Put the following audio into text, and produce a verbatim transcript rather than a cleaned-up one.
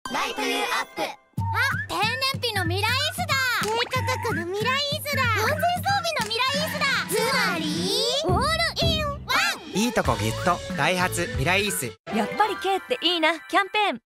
ライトユーアップ。 あ、低燃費のミライースだ。 低価格のミライースだ。 安全装備のミライースだ。 つまりオールインワン。 いいとこギュッとダイハツミライース。 やっぱり軽っていいなキャンペーン。